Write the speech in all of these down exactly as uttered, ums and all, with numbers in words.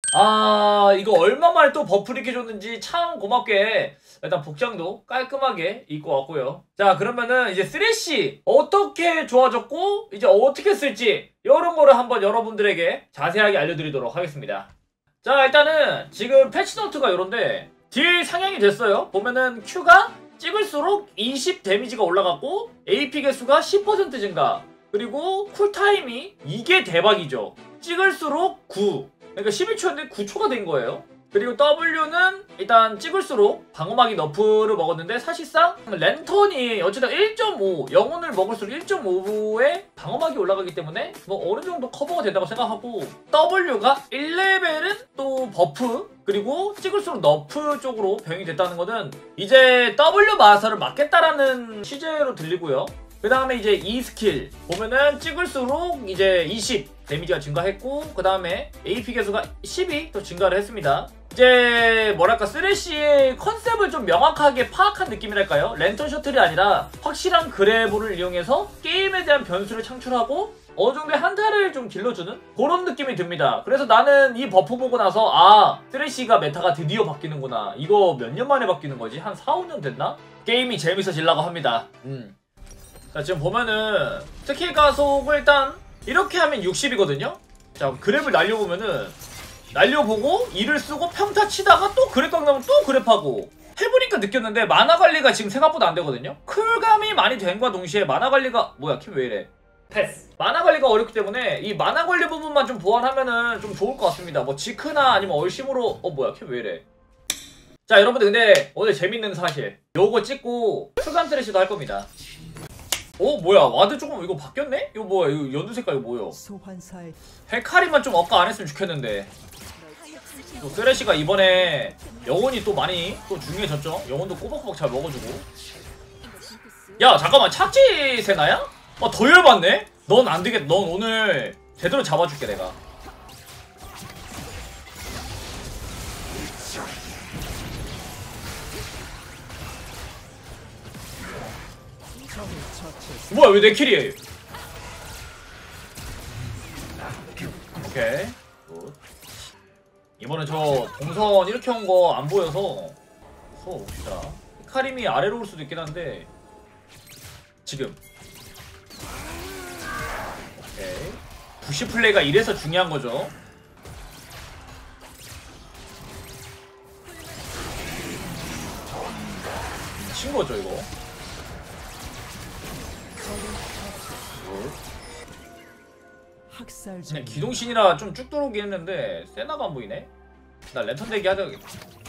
아 이거 얼마만에 또 버프를 이렇게 줬는지 참 고맙게 일단 복장도 깔끔하게 입고 왔고요. 자 그러면은 이제 쓰레쉬 어떻게 좋아졌고 이제 어떻게 쓸지 이런 거를 한번 여러분들에게 자세하게 알려드리도록 하겠습니다. 자 일단은 지금 패치노트가 이런데 딜 상향이 됐어요. 보면은 Q가 찍을수록 이십 데미지가 올라갔고 에이피 개수가 십 퍼센트 증가, 그리고 쿨타임이 이게 대박이죠. 찍을수록 구, 그러니까 십일 초였는데 구 초가 된 거예요. 그리고 W는 일단 찍을수록 방어막이 너프를 먹었는데 사실상 랜턴이 어쨌든 일 점 오, 영혼을 먹을수록 일 점 오의 방어막이 올라가기 때문에 뭐 어느 정도 커버가 된다고 생각하고, W가 일 레벨은 또 버프 그리고 찍을수록 너프 쪽으로 변형이 됐다는 거는 이제 W 마사를 맞겠다라는 취재로 들리고요. 그 다음에 이제 이 스킬 보면은 찍을수록 이제 이십 데미지가 증가했고, 그 다음에 에이피 개수가 십이 더 증가를 했습니다. 이제 뭐랄까 쓰레쉬의 컨셉을 좀 명확하게 파악한 느낌이랄까요? 랜턴 셔틀이 아니라 확실한 그래브를 이용해서 게임에 대한 변수를 창출하고 어느 정도의 한타를 좀 길러주는 그런 느낌이 듭니다. 그래서 나는 이 버프 보고 나서 아 쓰레쉬가 메타가 드디어 바뀌는구나. 이거 몇 년 만에 바뀌는 거지? 한 사, 오 년 됐나? 게임이 재밌어지려고 합니다. 음. 자 지금 보면은 스킬 가속을 일단 이렇게 하면 육십이거든요? 자 그랩을 날려보면은 날려보고 이를 쓰고 평타 치다가 또 그랩 강나면 또 그랩하고 해보니까 느꼈는데 마나 관리가 지금 생각보다 안 되거든요? 쿨감이 많이 된과 동시에 마나 관리가 뭐야 킴 왜 이래? 패스. 마나 관리가 어렵기 때문에 이 마나 관리 부분만 좀 보완하면은 좀 좋을 것 같습니다. 뭐 지크나 아니면 얼심으로 어 뭐야 킴 왜 이래? 자 여러분들 근데 오늘 재밌는 사실 요거 찍고 쿨감 쓰레쉬도 할 겁니다. 어 뭐야 와드 조금 이거 바뀌었네? 이거 뭐야 이거 연두 색깔 이거 뭐예요? 헬카리만 좀 억까 안 했으면 좋겠는데. 또 쓰레쉬가 이번에 영혼이 또 많이 또 중요해졌죠? 영혼도 꼬박꼬박 잘 먹어주고. 야 잠깐만 착지 세나야? 아 더 열받네? 넌 안되겠. 넌 오늘 제대로 잡아줄게 내가. 뭐야 왜 내 킬이에요? 오케이 굿. 이번엔 저 동선 이렇게 온 거 안 보여서 봅시다. 카림이 아래로 올 수도 있긴 한데 지금 오케이 부시 플레이가 이래서 중요한 거죠. 미친 거죠 이거. 그냥 기동신이라 좀 쭉 들어오긴 했는데 세나가 안 보이네? 나 랜턴 대기 하자겠다.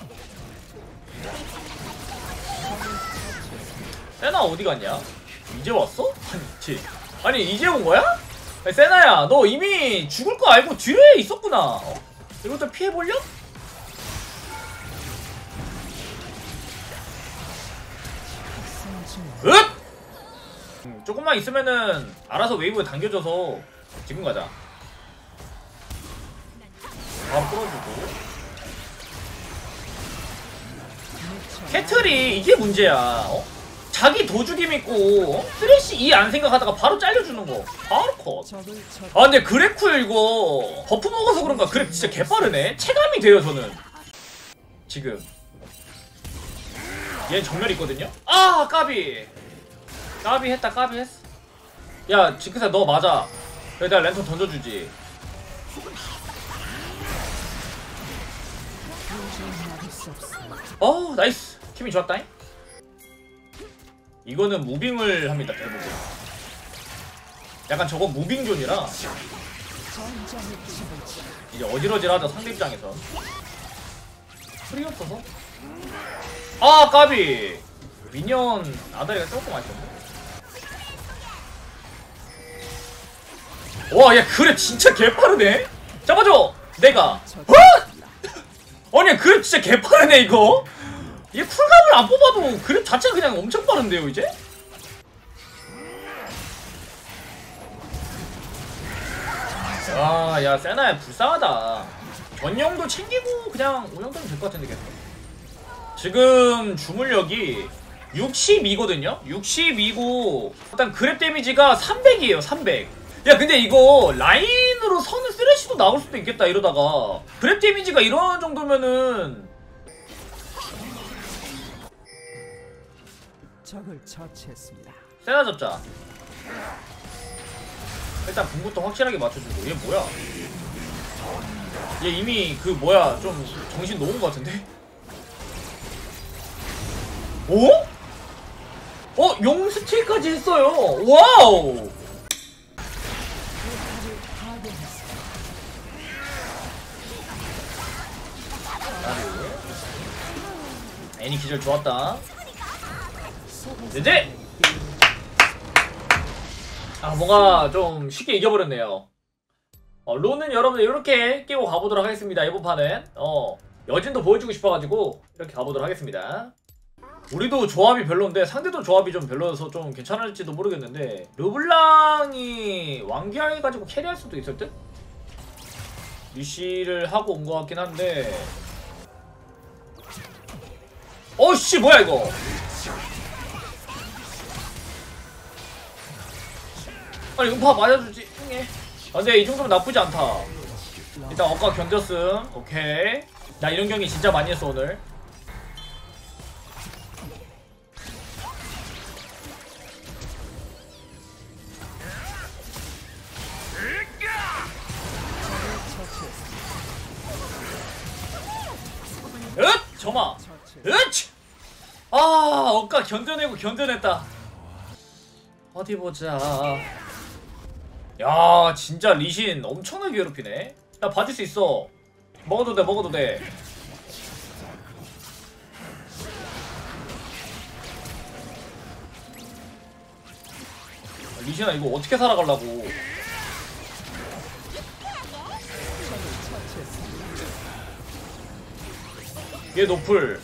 세나 어디 갔냐? 이제 왔어? 아니, 지. 아니 이제 온 거야? 아니, 세나야 너 이미 죽을 거 알고 뒤에 있었구나. 어? 이것도 피해보려? 으악! 음, 조금만 있으면은 알아서 웨이브에 당겨져서 지금 가자. 바로 끌어주고. 캐틀이 이게 문제야. 어? 자기 도주김 있고 어? 쓰레쉬 이 안 생각하다가 바로 잘려주는 거. 바로 컷. 아 근데 그래쿨 이거 버프 먹어서 그런가 그래 진짜 개빠르네. 체감이 돼요 저는. 지금 얘 전멸 있거든요? 아 까비. 까비 했다 까비 했어. 야 지크사 너 맞아. 여기다 랜턴 던져주지. 어 나이스. 킴이 좋았다잉. 이거는 무빙을 합니다 대부분. 약간 저거 무빙존이라 이제 어지러지하죠 상대 입장에서. 풀이 없어서. 아 까비. 미니언 아다리가 조금 아쉽네. 와, 야, 그래, 진짜 개빠르네? 잡아줘! 내가. 어? 아니, 그래, 진짜 개빠르네, 이거? 얘 쿨감을 안 뽑아도 그래 자체가 그냥 엄청 빠른데요, 이제? 아, 야, 세나야, 불쌍하다. 전용도 챙기고 그냥 운영되면 될 것 같은데, 계속. 지금 주물력이 육십이거든요? 육십이고, 일단 그랩 데미지가 삼백이에요, 삼백. 야 근데 이거 라인으로 서는 쓰레쉬 푸시도 나올 수도 있겠다 이러다가. 그랩 데미지가 이런 정도면은 적을 처치했습니다. 세나 잡자. 일단 궁부터 확실하게 맞춰주고. 얘 뭐야? 얘 이미 그 뭐야 좀 정신 놓은 것 같은데? 오? 어? 용 스틸까지 했어요. 와우! 애니 기절 좋았다. 이제 아 뭔가 좀 쉽게 이겨버렸네요. 어, 론은 여러분들 이렇게 끼고 가보도록 하겠습니다. 이번 판은 어 여진도 보여주고 싶어가지고 이렇게 가보도록 하겠습니다. 우리도 조합이 별론데 상대도 조합이 좀 별로여서 좀 괜찮을지도 모르겠는데 르블랑이 왕기하해가지고 캐리할 수도 있을 듯? 리시를 하고 온 것 같긴 한데 어씨 뭐야 이거. 아니 음파 맞아주지. 응애. 아, 근데 이 정도면 나쁘지 않다. 일단 억까 견뎠음. 오케이. 나 이런 경기 진짜 많이 했어 오늘. 으ꯠ! 점아! 으치! 아 억까 견뎌내고 견뎌냈다. 어디 보자. 야 진짜 리신 엄청나게 괴롭히네. 야 봐줄 수 있어. 먹어도 돼 먹어도 돼. 리신아 이거 어떻게 살아가려고. 얘 노플.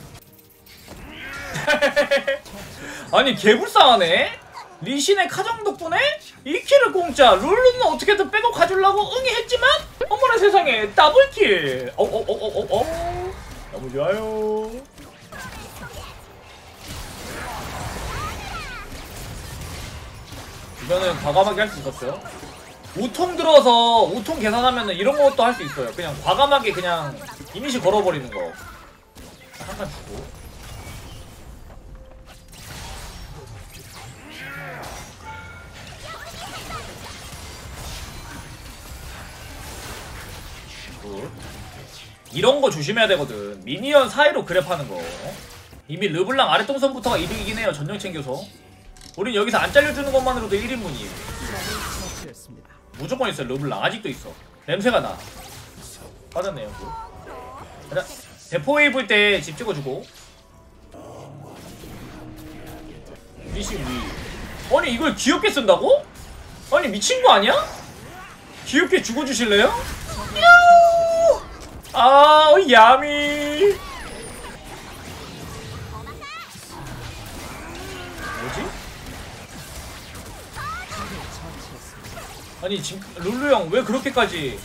아니 개불쌍하네. 리신의 카정 덕분에 이 킬을 공짜. 룰루는 어떻게든 빼고 가주려고 응이 했지만 어머나 세상에 더블킬. 어어어어어 너무 좋아요. 이거는 과감하게 할 수 있었어요. 우통 들어서 우통 계산하면 이런 것도 할 수 있어요. 그냥 과감하게 그냥 이미지 걸어버리는 거. 한 칸 주고. 이런 거 조심해야 되거든. 미니언 사이로 그랩하는 거. 이미 르블랑 아랫동선부터가 이득이긴 해요. 전령 챙겨서. 우린 여기서 안 잘려주는 것만으로도 일 인분이에요. 무조건 있어. 르블랑 아직도 있어. 냄새가 나. 빠졌네요. 자, 대포 입을 때 집 찍어주고. 리신 위. 아니 이걸 귀엽게 쓴다고? 아니 미친 거 아니야? 귀엽게 죽어주실래요? 아 야미. 뭐지? 아니 지금 룰루 형 왜 그렇게까지.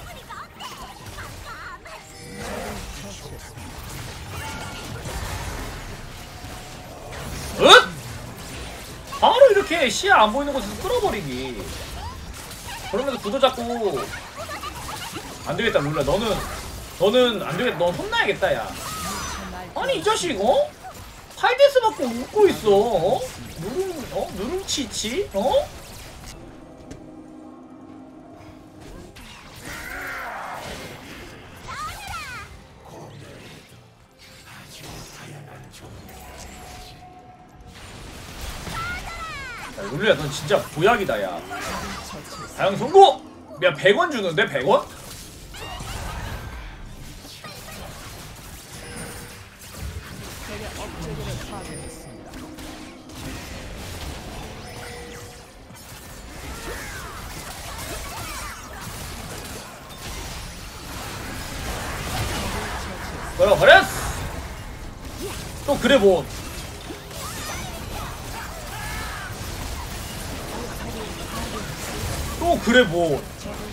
엇? 바로 이렇게 시야 안 보이는 곳에서 끌어버리기. 그러면서 구도 잡고. 안 되겠다 룰루야. 너는 너는 안 되겠다. 넌 혼나야겠다 야. 아니 이 자식 어? 파이데스 받고 웃고 있어. 어? 누룽 어? 누룽치치? 어? 야, 룰루야 넌 진짜 보약이다 야. 다영 성공! 야 백 원 주는데 백 원? 뭐야 버렸어! 또 그래 뭐. 또 그래 뭐.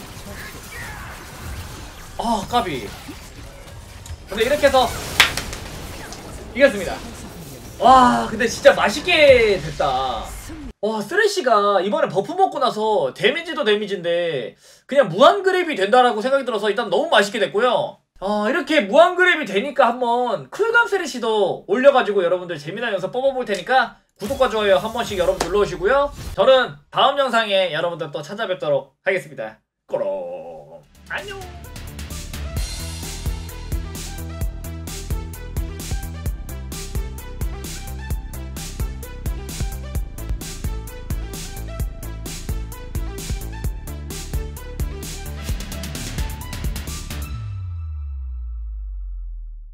아 까비. 근데 이렇게 해서 이겼습니다. 와 근데 진짜 맛있게 됐다. 와, 쓰레쉬가 이번에 버프 먹고 나서 데미지도 데미지인데 그냥 무한 그랩이 된다라고 생각이 들어서 일단 너무 맛있게 됐고요. 아, 이렇게 무한 그랩이 되니까 한번 쿨감 쓰레쉬도 올려가지고 여러분들 재미난 영상 뽑아볼 테니까 구독과 좋아요 한 번씩 여러분 눌러주시고요. 저는 다음 영상에 여러분들 또 찾아뵙도록 하겠습니다. 꼬롱 안녕.